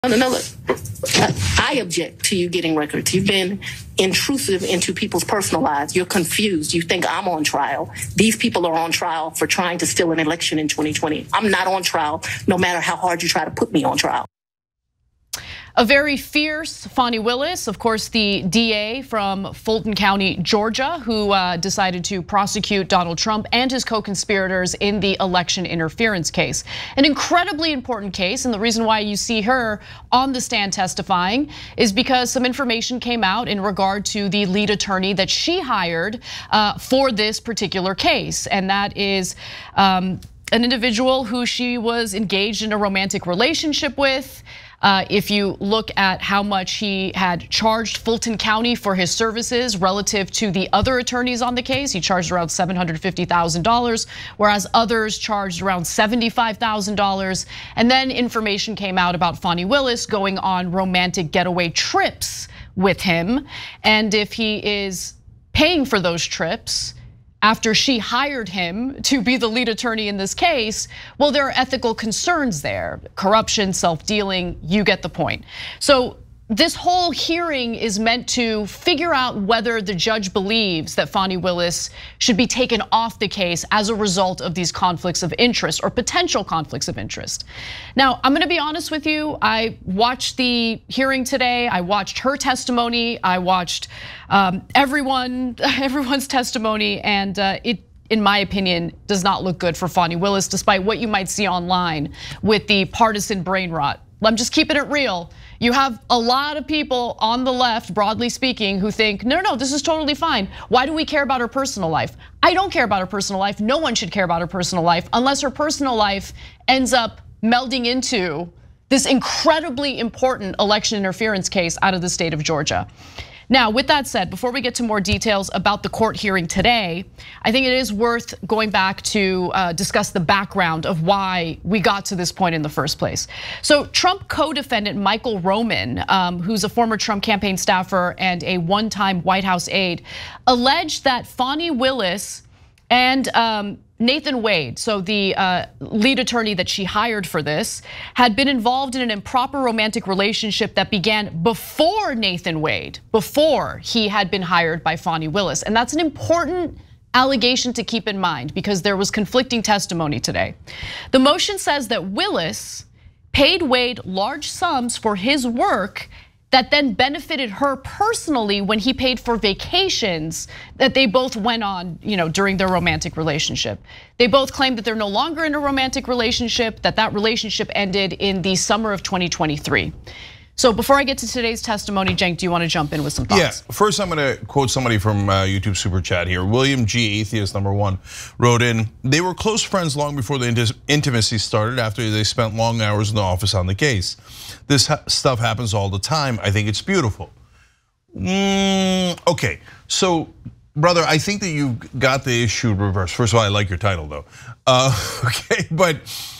No, look, I object to you getting records. You've been intrusive into people's personal lives. You're confused. You think I'm on trial. These people are on trial for trying to steal an election in 2020. I'm not on trial, no matter how hard you try to put me on trial. A very fierce Fani Willis, of course, the DA from Fulton County, Georgia, who decided to prosecute Donald Trump and his co-conspirators in the election interference case. An incredibly important case, and the reason why you see her on the stand testifying is because some information came out in regard to the lead attorney that she hired for this particular case, and that is an individual who she was engaged in a romantic relationship with. If you look at how much he had charged Fulton County for his services relative to the other attorneys on the case, he charged around $750,000, whereas others charged around $75,000. And then information came out about Fani Willis going on romantic getaway trips with him. And if he is paying for those trips after she hired him to be the lead attorney in this case, well, there are ethical concerns there. Corruption, self-dealing, you get the point. So this whole hearing is meant to figure out whether the judge believes that Fani Willis should be taken off the case as a result of these conflicts of interest or potential conflicts of interest. Now, I'm gonna be honest with you, I watched the hearing today, I watched her testimony, I watched everyone's testimony, and it, in my opinion, does not look good for Fani Willis, despite what you might see online with the partisan brain rot. I'm just keeping it real. You have a lot of people on the left, broadly speaking, who think, no, this is totally fine. Why do we care about her personal life? I don't care about her personal life. No one should care about her personal life unless her personal life ends up melding into this incredibly important election interference case out of the state of Georgia. Now, with that said, before we get to more details about the court hearing today, I think it is worth going back to discuss the background of why we got to this point in the first place. So Trump co-defendant Michael Roman, who's a former Trump campaign staffer and a one-time White House aide, alleged that Fani Willis and Nathan Wade, so the lead attorney that she hired for this, had been involved in an improper romantic relationship that began before Nathan Wade, before he had been hired by Fani Willis. And that's an important allegation to keep in mind because there was conflicting testimony today. The motion says that Willis paid Wade large sums for his work that then benefited her personally when he paid for vacations that they both went on, during their romantic relationship. They both claim that they're no longer in a romantic relationship, that relationship ended in the summer of 2023. So before I get to today's testimony, Cenk, do you want to jump in with some thoughts? Yeah, first I'm gonna quote somebody from YouTube Super Chat here. William G, Atheist #1, wrote in, they were close friends long before the intimacy started after they spent long hours in the office on the case. This stuff happens all the time. I think it's beautiful. Okay, so brother, I think that you got the issue reversed. First of all, I like your title though. Okay, but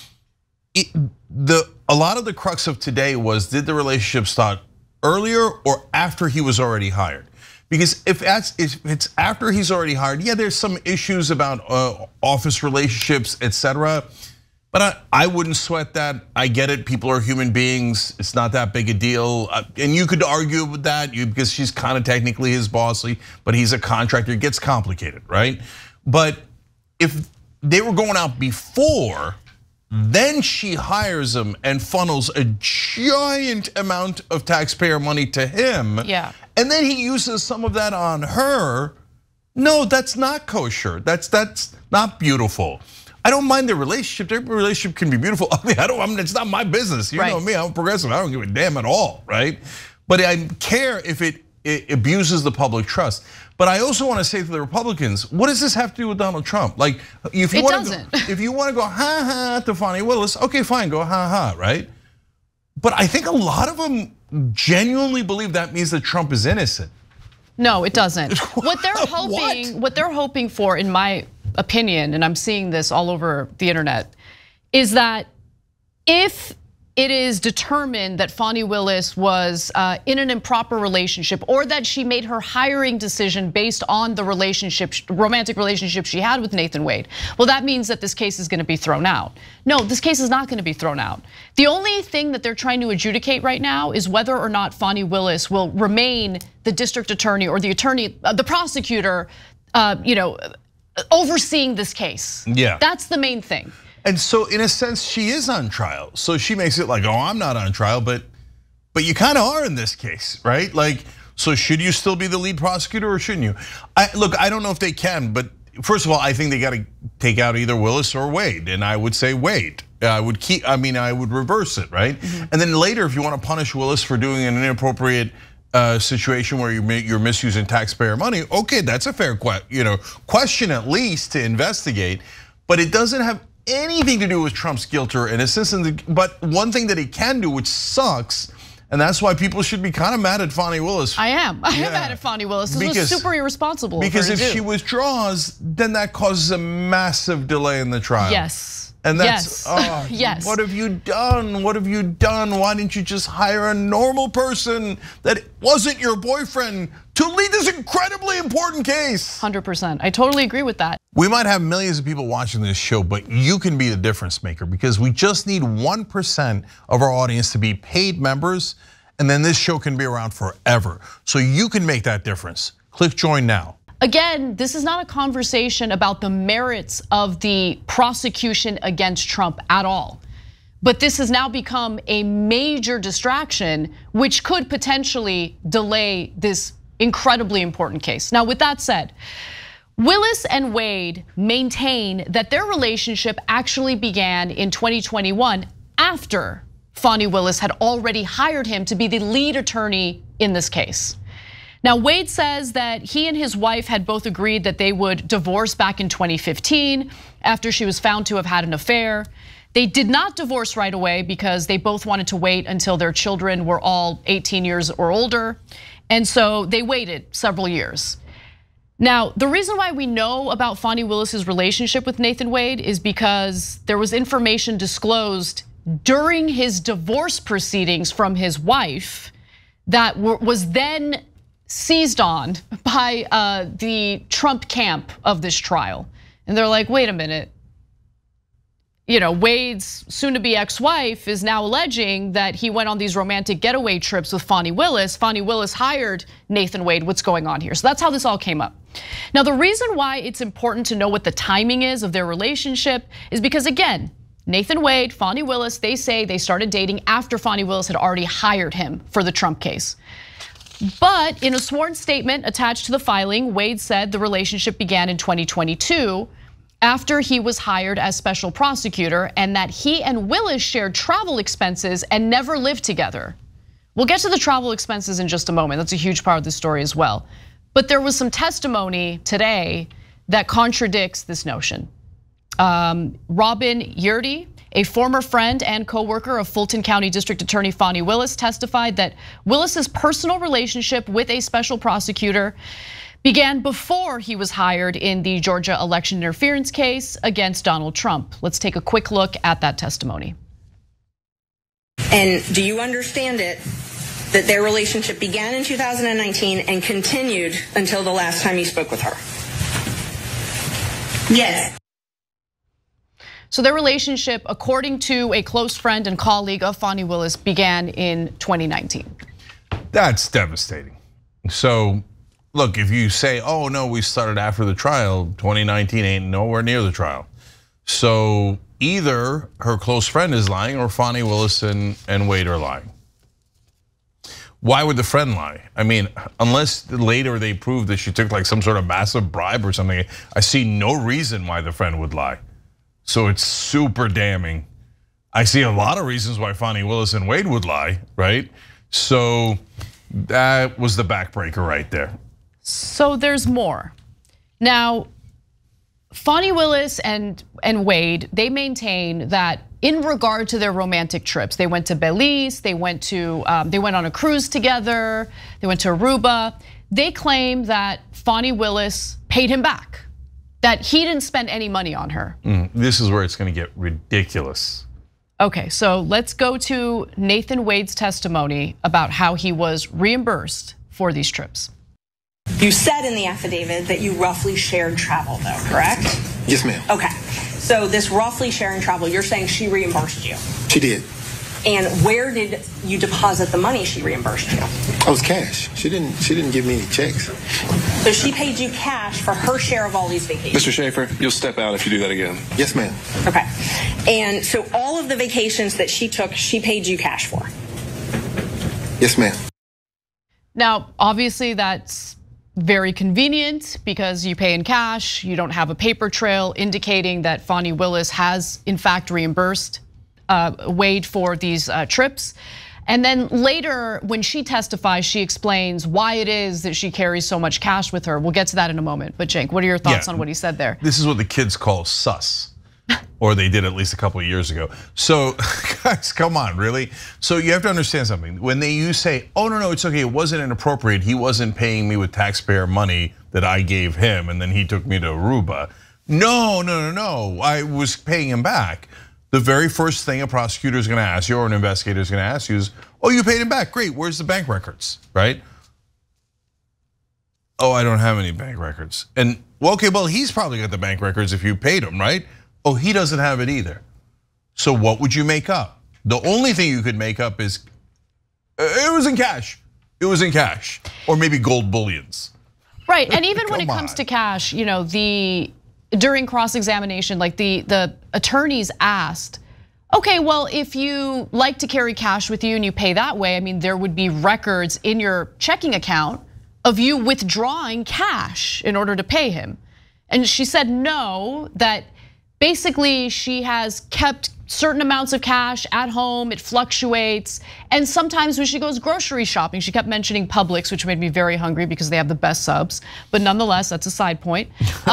a lot of the crux of today was, did the relationship start earlier or after he was already hired? Because if it's after he's already hired, yeah, there's some issues about office relationships, etc. But I wouldn't sweat that. I get it, people are human beings. It's not that big a deal. And you could argue with that because she's kind of technically his boss, but he's a contractor, it gets complicated, right? But if they were going out before, then she hires him and funnels a giant amount of taxpayer money to him. Yeah. And then he uses some of that on her. No, that's not kosher. That's not beautiful. I don't mind their relationship. Their relationship can be beautiful. I mean, it's not my business. You know me, I'm progressive. I don't give a damn at all, right? But I care if it abuses the public trust. But I also want to say to the Republicans, what does this have to do with Donald Trump? Like, if you want to go ha ha to Fani Willis, okay, fine, go ha ha, right? But I think a lot of them genuinely believe that means that Trump is innocent. No, it doesn't. What they're hoping for, in my opinion, and I'm seeing this all over the internet, is that if it is determined that Fani Willis was in an improper relationship, or that she made her hiring decision based on the romantic relationship she had with Nathan Wade, well, that means that this case is gonna be thrown out. No, this case is not gonna be thrown out. The only thing that they're trying to adjudicate right now is whether or not Fani Willis will remain the district attorney or the prosecutor, overseeing this case. Yeah. That's the main thing. And so in a sense, she is on trial. So she makes it like, oh, I'm not on trial, but you kind of are in this case, right? Like, so should you still be the lead prosecutor or shouldn't you? Look, I don't know if they can, but first of all, I think they got to take out either Willis or Wade, and I would say Wade. I would reverse it, right? And then later, if you want to punish Willis for doing an inappropriate situation where you're misusing taxpayer money, okay, that's a fair question at least to investigate, but it doesn't have anything to do with Trump's guilt or innocence. But one thing that he can do, which sucks, and that's why people should be kind of mad at Fani Willis. I am mad at Fani Willis. This was super irresponsible. Because if she withdraws, then that causes a massive delay in the trial. Yes. And that's, yes. What have you done? What have you done? Why didn't you just hire a normal person that wasn't your boyfriend to lead this incredibly important case? 100%, I totally agree with that. We might have millions of people watching this show, but you can be the difference maker, because we just need 1% of our audience to be paid members, and then this show can be around forever. So you can make that difference. Click join now. Again, this is not a conversation about the merits of the prosecution against Trump at all. But this has now become a major distraction, which could potentially delay this incredibly important case. Now, with that said, Willis and Wade maintain that their relationship actually began in 2021 after Fani Willis had already hired him to be the lead attorney in this case. Now, Wade says that he and his wife had both agreed that they would divorce back in 2015 after she was found to have had an affair. They did not divorce right away because they both wanted to wait until their children were all 18 years or older. And so they waited several years. Now, the reason why we know about Fani Willis's relationship with Nathan Wade is because there was information disclosed during his divorce proceedings from his wife that was then seized on by the Trump camp of this trial. And they're like, wait a minute. Wade's soon-to-be ex-wife is now alleging that he went on these romantic getaway trips with Fani Willis. Fani Willis hired Nathan Wade. What's going on here? So that's how this all came up. Now, the reason why it's important to know what the timing is of their relationship is because, again, Nathan Wade, Fani Willis, they say they started dating after Fani Willis had already hired him for the Trump case. But in a sworn statement attached to the filing, Wade said the relationship began in 2022 after he was hired as special prosecutor, and that he and Willis shared travel expenses and never lived together. We'll get to the travel expenses in just a moment. That's a huge part of the story as well. But there was some testimony today that contradicts this notion. Robin Yurdi, a former friend and co-worker of Fulton County District Attorney Fani Willis, testified that Willis's personal relationship with a special prosecutor began before he was hired in the Georgia election interference case against Donald Trump. Let's take a quick look at that testimony. And do you understand it that their relationship began in 2019 and continued until the last time you spoke with her? Yes. So their relationship, according to a close friend and colleague of Fani Willis, began in 2019. That's devastating. So look, if you say, oh no, we started after the trial, 2019 ain't nowhere near the trial. So either her close friend is lying or Fani Willis and Wade are lying. Why would the friend lie? I mean, unless later they prove that she took like some sort of massive bribe or something, I see no reason why the friend would lie. So it's super damning. I see a lot of reasons why Fani Willis and Wade would lie, right? So that was the backbreaker right there. So there's more. Now, Fani Willis and Wade, they maintain that in regard to their romantic trips, they went to Belize, they went on a cruise together, they went to Aruba. They claim that Fani Willis paid him back, that he didn't spend any money on her. This is where it's gonna get ridiculous. Okay, so let's go to Nathan Wade's testimony about how he was reimbursed for these trips. You said in the affidavit that you roughly shared travel, though, correct? Yes, ma'am. Okay. So this roughly sharing travel, you're saying she reimbursed you? She did. And where did you deposit the money she reimbursed you? It was cash. She didn't give me checks. So she paid you cash for her share of all these vacations? Mr. Schaefer, you'll step out if you do that again. Yes, ma'am. Okay. And so all of the vacations that she took, she paid you cash for? Yes, ma'am. Now, obviously that's very convenient because you pay in cash, you don't have a paper trail indicating that Fani Willis has in fact reimbursed Wade for these trips. And then later when she testifies, she explains why it is that she carries so much cash with her. We'll get to that in a moment. But Cenk, what are your thoughts on what he said there? This is what the kids call sus. Or they did at least a couple of years ago. So guys, come on, really? So you have to understand something. When you say, oh no, it's okay, it wasn't inappropriate. He wasn't paying me with taxpayer money that I gave him and then he took me to Aruba. No, I was paying him back. The very first thing a prosecutor is gonna ask you or an investigator is gonna ask you is, oh, you paid him back, great, where's the bank records, right? Oh, I don't have any bank records. And well, okay, well, he's probably got the bank records if you paid him, right? Oh, he doesn't have it either. So what would you make up? The only thing you could make up is, it was in cash. It was in cash, or maybe gold bullions. Right, and even when it comes to cash, during cross-examination, like the attorneys asked, okay, well, if you like to carry cash with you and you pay that way, I mean, there would be records in your checking account of you withdrawing cash in order to pay him. And she said no, that basically she has kept certain amounts of cash at home, it fluctuates. And sometimes when she goes grocery shopping, she kept mentioning Publix, which made me very hungry because they have the best subs. But nonetheless, that's a side point.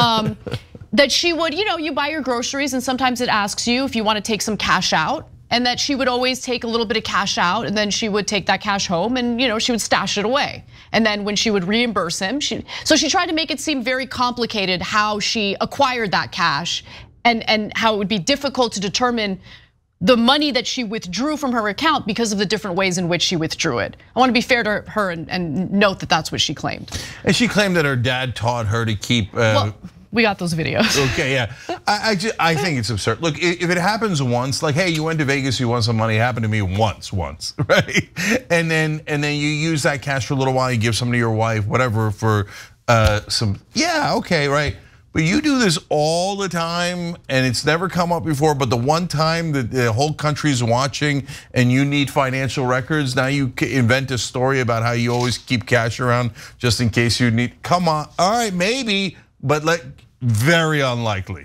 That she would, you buy your groceries and sometimes it asks you if you want to take some cash out, and that she would always take a little bit of cash out and then she would take that cash home and she would stash it away. And then when she would reimburse him, so she tried to make it seem very complicated how she acquired that cash and how it would be difficult to determine the money that she withdrew from her account because of the different ways in which she withdrew it. I want to be fair to her and note that that's what she claimed. And she claimed that her dad taught her to keep. Well, we got those videos. Okay, yeah. I think it's absurd. Look, if it happens once, like, hey, you went to Vegas, you won some money. It happened to me once, right? And then you use that cash for a little while. You give some to your wife, whatever, for some. Yeah, okay, right. But you do this all the time, and it's never come up before. But the one time that the whole country's watching, and you need financial records, now you invent a story about how you always keep cash around just in case you need. Come on, all right, maybe. But very unlikely.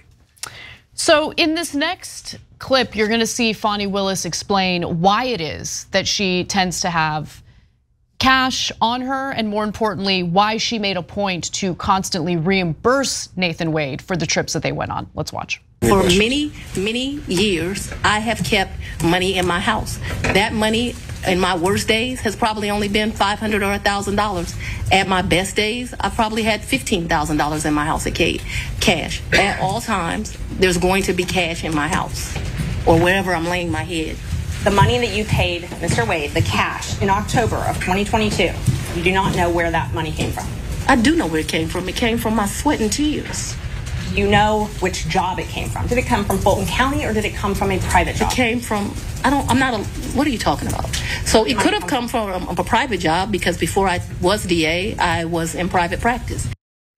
So in this next clip, you're gonna see Fani Willis explain why it is that she tends to have cash on her, and more importantly, why she made a point to constantly reimburse Nathan Wade for the trips that they went on. Let's watch. For many years, I have kept money in my house. That money in my worst days has probably only been $500 or $1,000. At my best days, I probably had $15,000 in my house at cash. At all times, there's going to be cash in my house or wherever I'm laying my head. The money that you paid Mr. Wade, the cash, in October of 2022, you do not know where that money came from. I do know where it came from. It came from my sweat and tears. You know which job it came from. Did it come from Fulton County or did it come from a private job? It came from, what are you talking about? So it could have come from a private job because before I was DA, I was in private practice.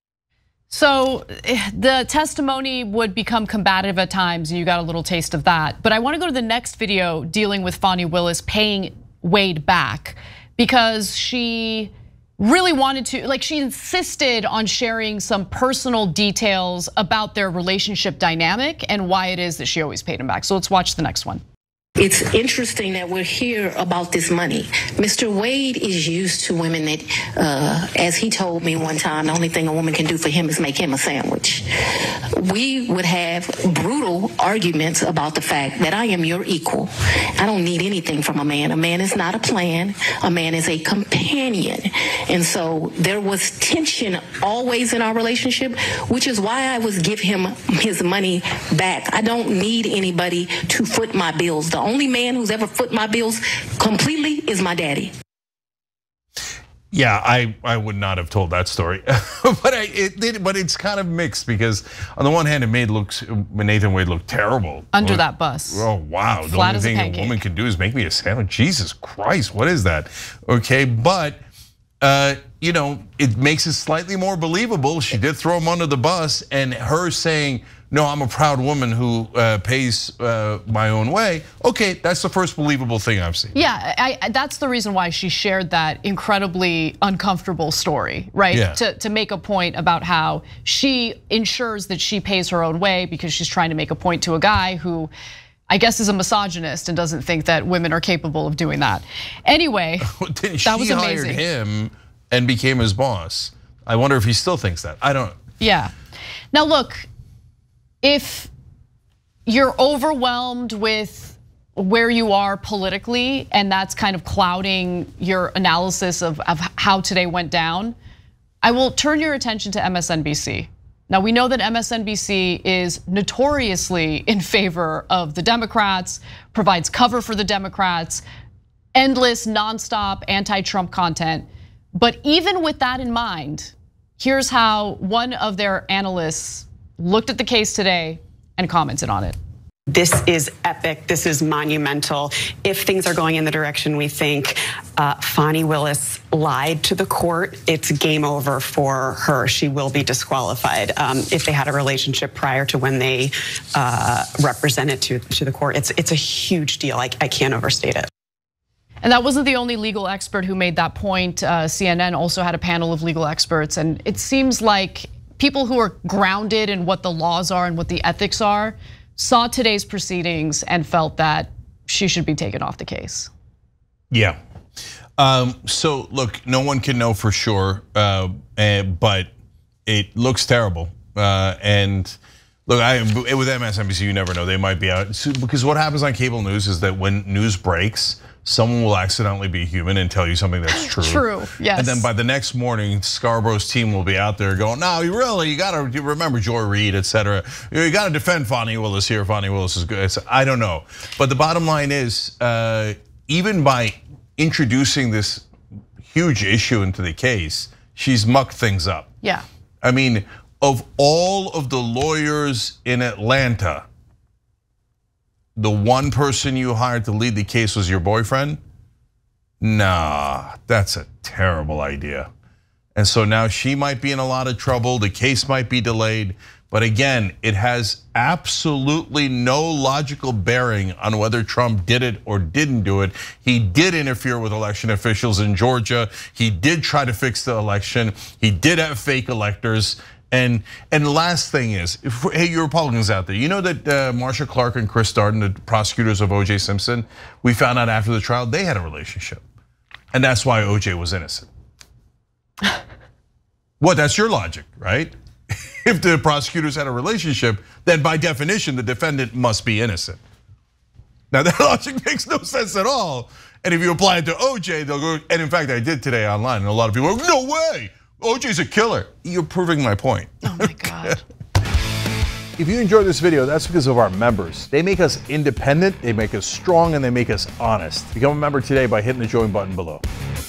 So the testimony would become combative at times, and you got a little taste of that. But I want to go to the next video dealing with Fani Willis paying Wade back because she really wanted to, she insisted on sharing some personal details about their relationship dynamic and why it is that she always paid him back. So let's watch the next one. It's interesting that we're here about this money Mr. Wade is used to women that, as he told me one time, the only thing a woman can do for him is make him a sandwich. We would have brutal arguments about the fact that I am your equal. I don't need anything from a man. A man is not a plan. A man is a companion. And so there was tension always in our relationship, which is why I was give him his money back. I don't need anybody to foot my bills. The only man who's ever foot my bills completely is my daddy. Yeah, I would not have told that story, but it's kind of mixed because on the one hand it made Nathan Wade look terrible under that bus. Oh wow, the only thing a woman can do is make me a sandwich. Jesus Christ, what is that? Okay, but you know, it makes it slightly more believable. She did throw him under the bus, and her saying, "No, I'm a proud woman who pays my own way." Okay, that's the first believable thing I've seen. Yeah, that's the reason why she shared that incredibly uncomfortable story, right? Yeah. To make a point about how she ensures that she pays her own way because she's trying to make a point to a guy who, I guess, is a misogynist and doesn't think that women are capable of doing that. Anyway, that was amazing. She hired him and became his boss. I wonder if he still thinks that. I don't. Yeah. Now look, if you're overwhelmed with where you are politically and that's kind of clouding your analysis of how today went down, I will turn your attention to MSNBC. Now we know that MSNBC is notoriously in favor of the Democrats, provides cover for the Democrats, endless, nonstop anti-Trump content. But even with that in mind, here's how one of their analysts looked at the case today and commented on it. This is epic, this is monumental. If things are going in the direction we think, Fani Willis lied to the court, it's game over for her. She will be disqualified if they had a relationship prior to when they represented to the court. It's a huge deal, I can't overstate it. And that wasn't the only legal expert who made that point. CNN also had a panel of legal experts, and it seems like people who are grounded in what the laws are and what the ethics are saw today's proceedings and felt that she should be taken off the case. Yeah. So look, no one can know for sure, but it looks terrible. And look, with MSNBC, you never know, they might be out. Because what happens on cable news is that when news breaks, someone will accidentally be human and tell you something that's true. True, yes. And then by the next morning, Scarborough's team will be out there going, "No, you gotta remember Joy Reid, etc. You gotta defend Fani Willis here. Fani Willis is good." I don't know, but the bottom line is, even by introducing this huge issue into the case, she's mucked things up. Yeah. I mean, of all of the lawyers in Atlanta, the one person you hired to lead the case was your boyfriend? Nah, that's a terrible idea. And so now she might be in a lot of trouble, the case might be delayed, but again, it has absolutely no logical bearing on whether Trump did it or didn't do it. He did interfere with election officials in Georgia. He did try to fix the election. He did have fake electors. And the last thing is, hey, you Republicans out there, you know that Marsha Clark and Chris Darden, the prosecutors of O.J. Simpson, we found out after the trial they had a relationship, and that's why O.J. was innocent. What? That's your logic, right? If the prosecutors had a relationship, then by definition the defendant must be innocent. Now that logic makes no sense at all. And if you apply it to O.J., they'll go. And in fact, I did today online, and a lot of people are like, "No way. OJ's a killer." You're proving my point. Oh my God. If you enjoyed this video, that's because of our members. They make us independent, they make us strong, and they make us honest. Become a member today by hitting the join button below.